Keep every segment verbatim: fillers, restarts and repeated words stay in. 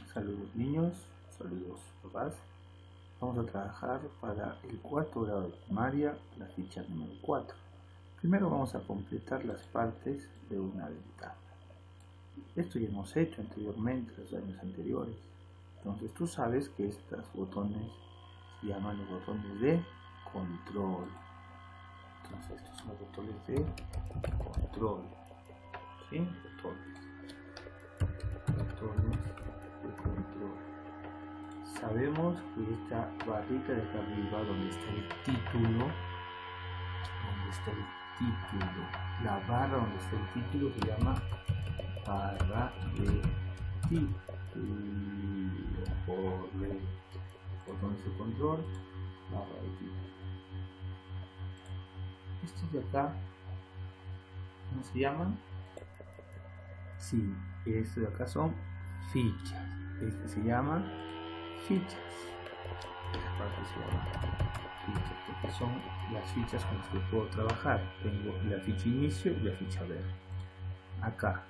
Saludos niños, saludos papás. Vamos a trabajar para el cuarto grado de primaria, la ficha número cuatro. Primero vamos a completar las partes de una ventana. Esto ya hemos hecho anteriormente, los años anteriores. Entonces tú sabes que estos botones se llaman los botones de control. Entonces estos son los botones de control. ¿Sí? Botones. Botones de control. Sabemos que esta barrita de acá arriba, donde está el título, donde está el título, la barra donde está el título se llama barra de título. Correcto. Botones de control, barra de título. Estos de acá, ¿cómo se llaman? Sí, estos de acá son fichas. Este se llama fichas. Esta parte se llama fichas, porque son las fichas con las que puedo trabajar. Tengo la ficha inicio y la ficha ver. Acá.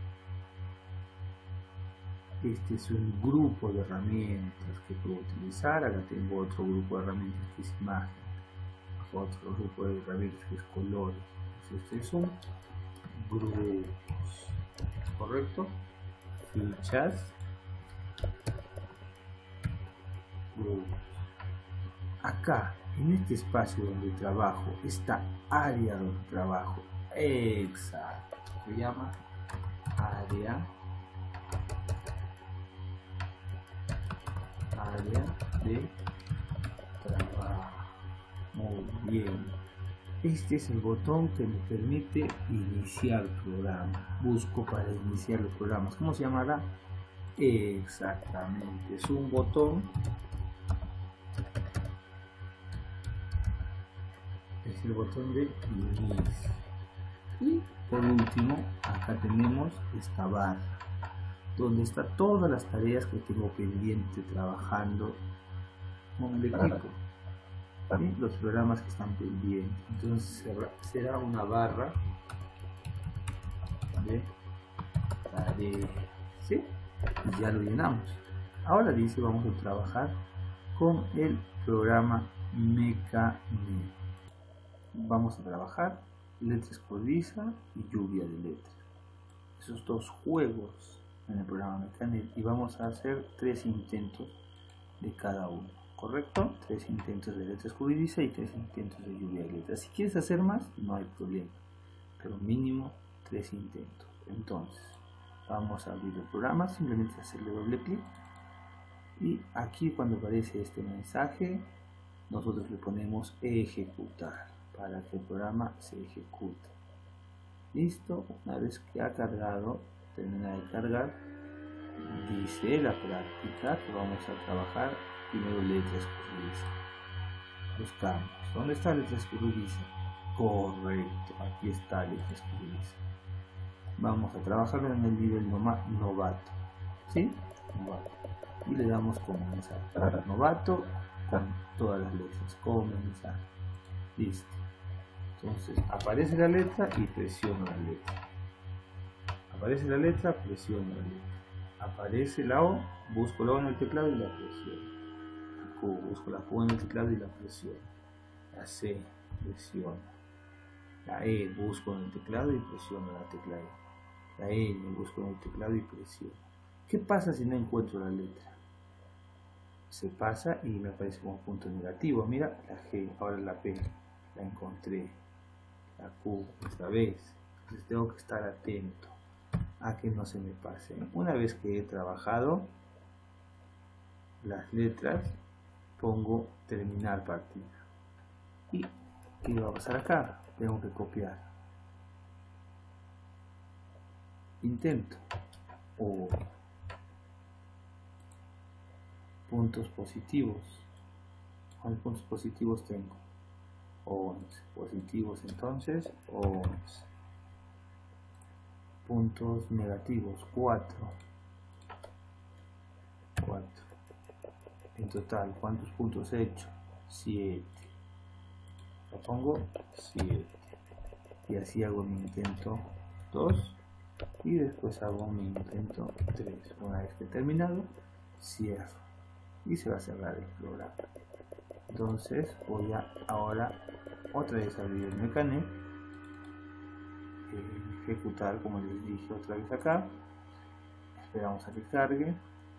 Este es un grupo de herramientas que puedo utilizar. Acá tengo otro grupo de herramientas que es imagen. Otro grupo de herramientas que es colores. Estos son grupos. ¿Correcto? Fichas. Grupos. Acá, en este espacio donde trabajo, esta área donde trabajo, exacto, se llama área. área de trabajo. Muy bien. Este es el botón que me permite iniciar el programa. Busco para iniciar los programas. ¿Cómo se llamará? Exactamente. Es un botón. Es el botón de inicio. Y por último, acá tenemos esta barra, donde están todas las tareas que tengo pendiente trabajando con el equipo. ¿Sí? Los programas que están pendientes. Entonces será una barra de tareas. ¿Sí? Y ya lo llenamos. Ahora dice vamos a trabajar con el programa Mecanet. Vamos a trabajar letra escurridiza y lluvia de letras. Esos dos juegos en el programa Mecanet, y vamos a hacer tres intentos de cada uno, ¿correcto? Tres intentos de letra escurridiza y tres intentos de lluvia de letras. Si quieres hacer más, no hay problema, pero mínimo tres intentos. Entonces vamos a abrir el programa, simplemente hacerle doble clic, y aquí cuando aparece este mensaje nosotros le ponemos ejecutar para que el programa se ejecute. Listo. Una vez que ha cargado, termina de cargar, dice la práctica que vamos a trabajar primero letra escurridiza. Buscamos, ¿dónde está letra escurridiza? Correcto, aquí está letra escurridiza. Vamos a trabajarlo en el nivel novato, ¿sí? Novato. Y le damos comenzar. Novato con todas las letras, comenzar. Listo. Entonces aparece la letra y presiono la letra. Aparece la letra, presiono la letra. Aparece la O, busco la O en el teclado y la presiono. La Q, busco la Q en el teclado y la presiono. La C, presiono. La E, busco en el teclado y presiono la tecla E. La N, busco en el teclado y presiono. ¿Qué pasa si no encuentro la letra? Se pasa y me aparece como punto negativo. Mira, la G, ahora la P, la encontré. La Q, esta vez. Entonces tengo que estar atento a que no se me pase. Una vez que he trabajado las letras, pongo terminar partida. ¿Y qué va a pasar acá? Tengo que copiar. Intento. O puntos positivos. ¿Cuántos puntos positivos tengo? once. Positivos entonces, once. Puntos negativos, cuatro. cuatro. En total, ¿cuántos puntos he hecho? siete. Lo pongo siete. Y así hago mi intento dos. Y después hago mi intento tres. Una vez que he terminado, cierro y se va a cerrar el programa. Entonces voy a ahora otra vez abrir el Mecanet, eh, ejecutar como les dije otra vez acá, esperamos a que cargue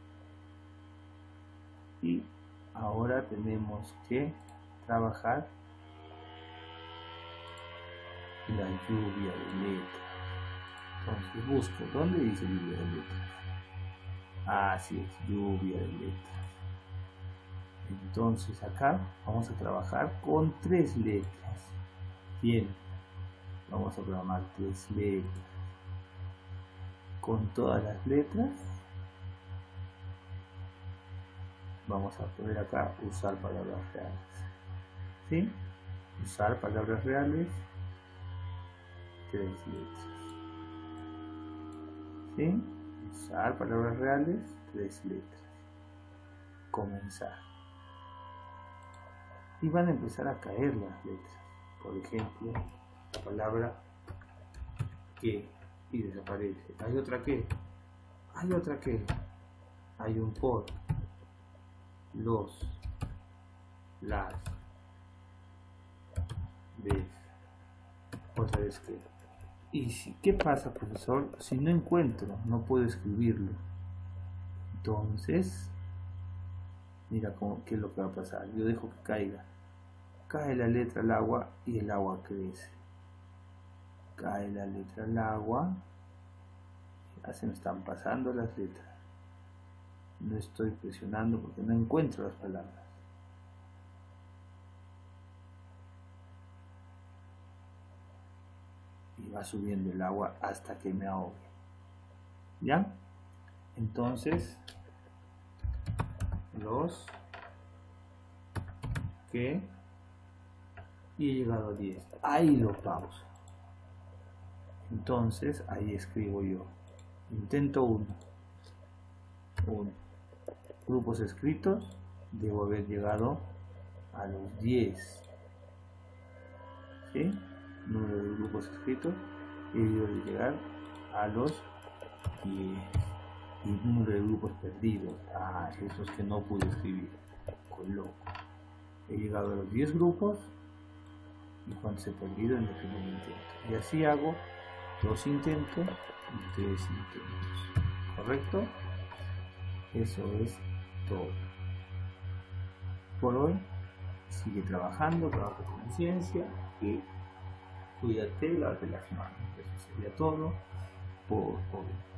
y ahora tenemos que trabajar la lluvia de letras. Entonces busco, ¿dónde dice lluvia de letras? Así es, lluvia de letras. Entonces acá vamos a trabajar con tres letras. Bien, vamos a programar tres letras. Con todas las letras vamos a poner acá usar palabras reales. ¿Sí? Usar palabras reales, tres letras. ¿Sí? Usar palabras reales, tres letras. Comenzar. Y van a empezar a caer las letras. Por ejemplo, la palabra que y desaparece. Hay otra que. Hay otra que. Hay un por. Los. Las. Ves. Otra vez que. Y si, ¿qué pasa, profesor? Si no encuentro, no puedo escribirlo. Entonces, mira cómo, qué es lo que va a pasar. Yo dejo que caiga. Cae la letra al agua y el agua crece. Cae la letra al agua. Ya se me están pasando las letras. No estoy presionando porque no encuentro las palabras. Y va subiendo el agua hasta que me ahogue. ¿Ya? Entonces, los que y he llegado a diez. Ahí lo pauso. Entonces, ahí escribo yo. Intento uno. uno. Grupos escritos. Debo haber llegado a los diez. ¿Sí? Número de grupos escritos. Y debo de llegar a los diez. Y número de grupos perdidos. Ah, esos que no pude escribir. Coloco. He llegado a los diez grupos. Y cuántos he perdido en el primer intento. Y así hago dos intentos y tres intentos. ¿Correcto? Eso es todo. Por hoy, sigue trabajando, trabaja con conciencia y cuídate, lávate las manos. Eso sería todo por hoy.